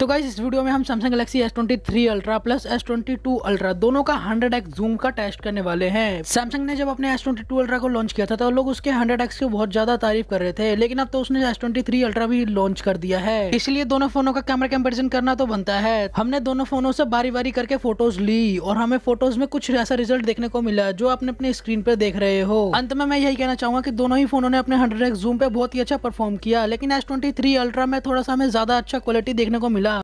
तो गाइस इस वीडियो में हम Samsung Galaxy S23 Ultra plus S22 Ultra दोनों का 100x जूम का टेस्ट करने वाले हैं। Samsung ने जब अपने S22 Ultra को लॉन्च किया था तो लोग उसके 100x की बहुत ज्यादा तारीफ कर रहे थे, लेकिन अब तो उसने S23 Ultra भी लॉन्च कर दिया है, इसलिए दोनों फोनों का कैमरा कंपैरिजन करना तो बनता है। हमने दोनों फोनों से बारी बारी करके फोटोज ली और हमें फोटोज में कुछ ऐसा रिजल्ट देखने को मिला जो आपने अपने स्क्रीन पर देख रहे हो। अंत में मैं यही कहना चाहूंगा कि दोनों ही फोनों ने अपने 100x जूम पे बहुत ही अच्छा परफॉर्म किया, लेकिन S23 Ultra में थोड़ा सा हमें ज्यादा अच्छा क्वालिटी देखने को मिला।